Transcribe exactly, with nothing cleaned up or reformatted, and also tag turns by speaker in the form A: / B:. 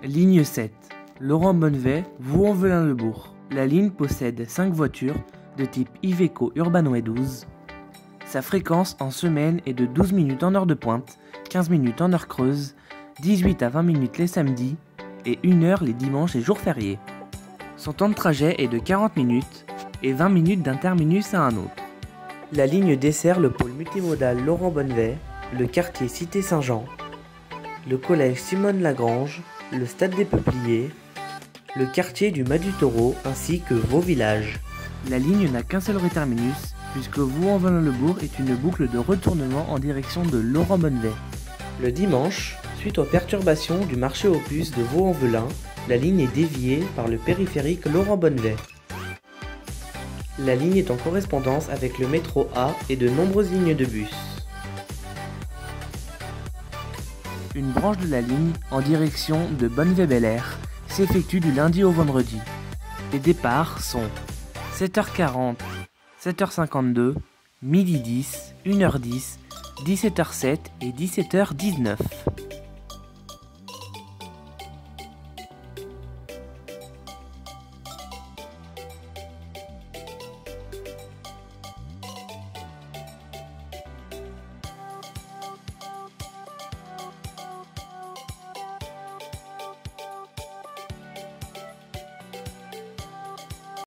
A: Ligne sept. Laurent Bonnevet, Vouhon-Velin-le-Bourg. La ligne possède cinq voitures de type Iveco Urbanway douze. Sa fréquence en semaine est de douze minutes en heure de pointe, quinze minutes en heure creuse, dix-huit à vingt minutes les samedis et une heure les dimanches et jours fériés. Son temps de trajet est de quarante minutes et vingt minutes d'un terminus à un autre. La ligne dessert le pôle multimodal Laurent Bonnevet, le quartier Cité Saint-Jean, le collège Simone Lagrange, le stade des Peupliers, le quartier du Mas du Taureau ainsi que Vaux Village. La ligne n'a qu'un seul terminus puisque Vouhon-Velin-le-Bourg est une boucle de retournement en direction de Laurent Bonnevet. Le dimanche, suite aux perturbations du marché aux puces de Vouhon-Velin, la ligne est déviée par le périphérique Laurent Bonnevet. La ligne est en correspondance avec le métro A et de nombreuses lignes de bus. Une branche de la ligne en direction de Bonnevet-Bel-Air s'effectue du lundi au vendredi. Les départs sont sept heures quarante, sept heures cinquante-deux, midi dix, une heure dix, dix-sept heures sept et dix-sept heures dix-neuf.